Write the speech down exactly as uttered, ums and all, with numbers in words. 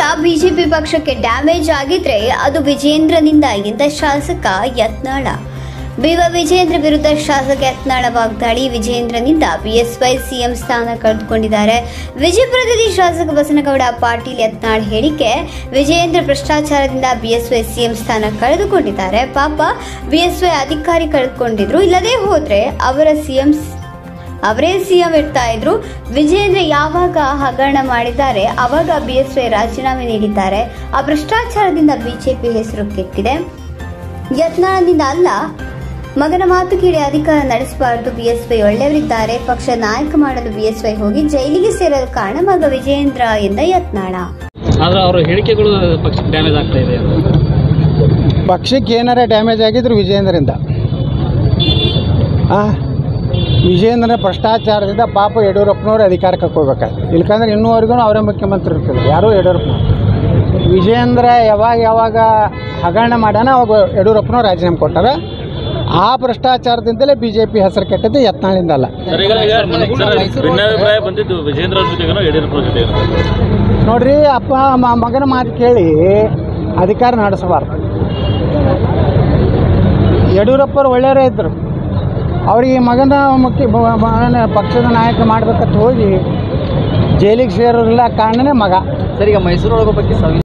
Vijendra BJP ಪಕ್ಷಕ್ಕೆ damage ಆಗಿದ್ರೆ ಅದು ವಿಜೇಂದ್ರನಿಂದ ಎಂದ ಶಾಸಕ ಯತ್ನಾಳ. ಬಿವ ವಿಜೇಂದ್ರ ವಿರುದ್ಧ ಶಾಸಕ ಯತ್ನಾಳ ವಾಗ್ದಾಳಿ. ವಿಜೇಂದ್ರನಿಂದ ಬಿಎಸ್ವೈ ಸಿಎಂ ಸ್ಥಾನ ಕಳೆದುಕೊಂಡಿದ್ದಾರೆ. ವಿಜಯಪುರದಲ್ಲಿ ಶಾಸಕ ಬಸನಗೌಡ ಪಾಟೀಲ್ ಯತ್ನಾಳ್ ಹೇಳಿಕೆ. ವಿಜೇಂದ್ರ ಭ್ರಷ್ಟಾಚಾರದಿಂದ ಬಿಎಸ್ವೈ ಸಿಎಂ ಸ್ಥಾನ ಕಳೆದುಕೊಂಡಿದ್ದಾರೆ. ಪಾಪ ಬಿಎಸ್ವೈ ಅಧಿಕಾರಿ ಕಳೆದುಕೊಂಡಿದ್ರು, ಇಲ್ಲದೆ ಹೋದ್ರೆ ಅವರ ಸಿಎಂ ಅವರೇ ಸಿಎಂ ಇರ್ತಾ ಇದ್ರು. ವಿಜೇಂದ್ರ ಯಾವಾಗ ಹಗರಣ ಮಾಡಿದ್ದಾರೆ ಅವಾಗ ಬಿಎಸ್ವೈ ರಾಜೀನಾಮೆ ನೀಡಿದ್ದಾರೆ. ಆ ಭ್ರಷ್ಟಾಚಾರದಿಂದ ಬಿಜೆಪಿ ಹೆಸರು ಕೆಟ್ಟಿದೆ. ಯತ್ನಾಳದಿಂದ ಅಲ್ಲ, ಮಗನ ಮಾತು ಕೇಳಿ ಅಧಿಕಾರ ನಡೆಸಬಾರದು. ಬಿಎಸ್ವೈ ಒಳ್ಳೆಯವರಿದ್ದಾರೆ, ಪಕ್ಷ ನಾಯಕ ಮಾಡಲು ಬಿಎಸ್ವೈ ಹೋಗಿ ಜೈಲಿಗೆ ಸೇರಲು ಕಾರಣ ಮಗ ವಿಜೇಂದ್ರ ಎಂದ ಯತ್ನಾಳ. ಆದ್ರೆ ಅವರ ಹೇಳಿಕೆಗಳು ಪಕ್ಷಕ್ಕೆ ಡ್ಯಾಮೇಜ್ ಆಗ್ತಾ ಇದೆ. ಪಕ್ಷಕ್ಕೆ ಏನಾರ ಡ್ಯಾಮೇಜ್ ಆಗಿದ್ರು ವಿಜೇಂದ್ರಿಂದ. ಆ ವಿಜೇಂದ್ರ ಭ್ರಷ್ಟಾಚಾರದಿಂದ ಪಾಪ ಯಡಿಯೂರಪ್ಪನವ್ರು ಅಧಿಕಾರಕ್ಕೆ ಹೋಗ್ಬೇಕಾಯ್ತು. ಇಲ್ಕಂದ್ರೆ ಇನ್ನೂವರೆಗೂ ಅವರೇ ಮುಖ್ಯಮಂತ್ರಿ ಇರ್ತಿಲ್ಲ, ಯಾರೂ ಯಡಿಯೂರಪ್ಪನವ್ರು. ವಿಜೇಂದ್ರ ಯಾವಾಗ ಯಾವಾಗ ಹಗರಣ ಮಾಡ್ಯಾನ ಅವಾಗ ಯಡಿಯೂರಪ್ಪನವ್ರು ರಾಜೀನಾಮೆ ಕೊಟ್ಟಾರ. ಆ ಭ್ರಷ್ಟಾಚಾರದಿಂದಲೇ ಬಿ ಜೆ ಪಿ ಹೆಸರು ಕೆಟ್ಟದ್ದು, ಯತ್ನಾಳಿಂದ ಅಲ್ಲ. ನೋಡ್ರಿ, ಅಪ್ಪ ಮಗನ ಮಾತು ಕೇಳಿ ಅಧಿಕಾರ ನಡೆಸಬಾರ್ದು. ಯಡಿಯೂರಪ್ಪರು ಒಳ್ಳೆಯವರೇ ಇದ್ದರು. ಅವರಿಗೆ ಮಗನ ಮುಖ್ಯ ಮಗನ ಪಕ್ಷದ ನಾಯಕ ಮಾಡಬೇಕಂತ ಹೋಗಿ ಜೈಲಿಗೆ ಸೇರೋರಿಲ್ಲ ಕಾರಣನೇ ಮಗ. ಸರ್, ಈಗ ಮೈಸೂರೊಳಗೆ ಬಗ್ಗೆ